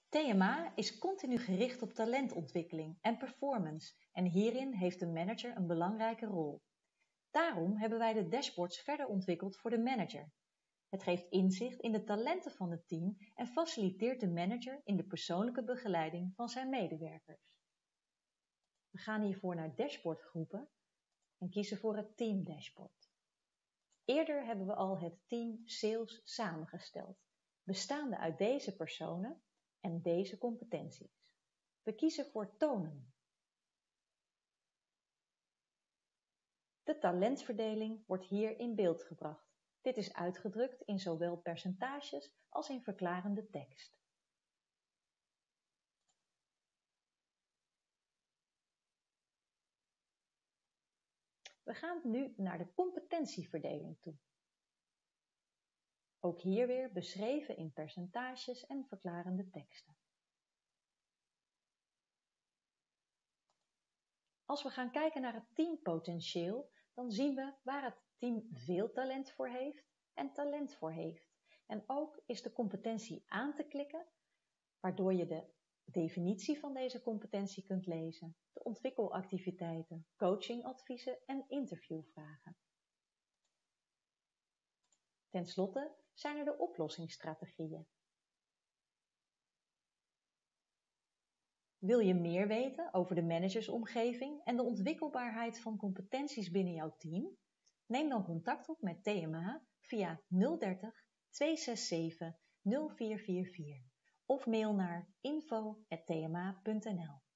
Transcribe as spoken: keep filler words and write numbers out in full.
T M A is continu gericht op talentontwikkeling en performance en hierin heeft de manager een belangrijke rol. Daarom hebben wij de dashboards verder ontwikkeld voor de manager. Het geeft inzicht in de talenten van het team en faciliteert de manager in de persoonlijke begeleiding van zijn medewerkers. We gaan hiervoor naar dashboardgroepen en kiezen voor het team dashboard. Eerder hebben we al het team sales samengesteld, bestaande uit deze personen en deze competenties. We kiezen voor tonen. De talentverdeling wordt hier in beeld gebracht. Dit is uitgedrukt in zowel percentages als in verklarende tekst. We gaan nu naar de competentieverdeling toe. Ook hier weer beschreven in percentages en verklarende teksten. Als we gaan kijken naar het teampotentieel, dan zien we waar het team veel talent voor heeft en talent voor heeft. En ook is de competentie aan te klikken, waardoor je de definitie van deze competentie kunt lezen, de ontwikkelactiviteiten, coachingadviezen en interviewvragen. Ten slotte zijn er de oplossingsstrategieën. Wil je meer weten over de managersomgeving en de ontwikkelbaarheid van competenties binnen jouw team? Neem dan contact op met T M A via nul dertig, tweehonderdzevenenzestig, nul vier vier vier of mail naar info at t m a punt n l.